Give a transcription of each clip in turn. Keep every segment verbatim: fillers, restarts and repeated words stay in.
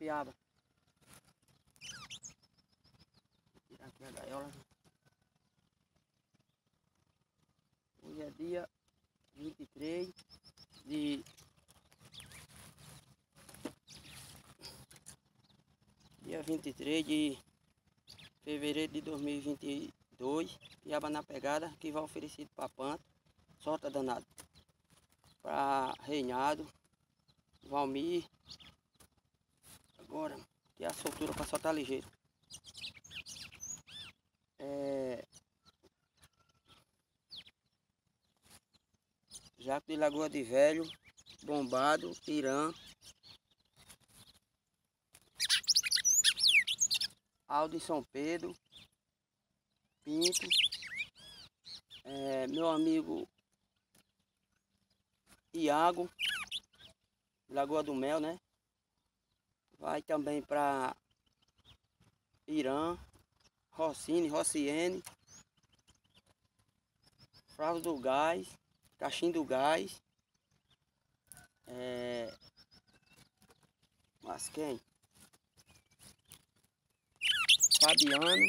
piaba. Vou tirar aqui a gaiola. Hoje é dia vinte e três de dia vinte e três de fevereiro de dois mil e vinte e dois. Piaba na pegada, que vai oferecido para Panta. Solta danado. Para Reinado, Valmir. Agora, que é a soltura para soltar ligeiro. É... Jaco de Lagoa de Velho, Bombado, Irã. Aldo em São Pedro, Pinto, é, meu amigo Iago, Lagoa do Mel, né? Vai também para Irã, Rocine, Rociene, Fraude do Gás, Caixinho do Gás, é... mas quem? Fabiano,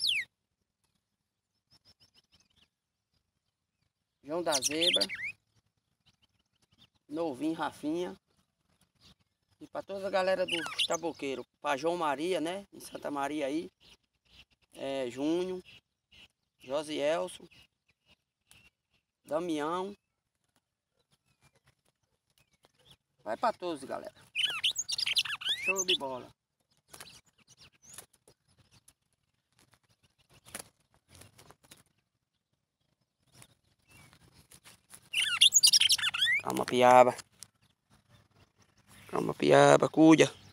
João da Zebra, Novinho, Rafinha. E para toda a galera do Taboqueiro, para João Maria, né? Em Santa Maria aí, é, Júnior, Josielson, Damião. Vai para todos, galera. Show de bola. Calma, piaba. Calma, piaba, cuida.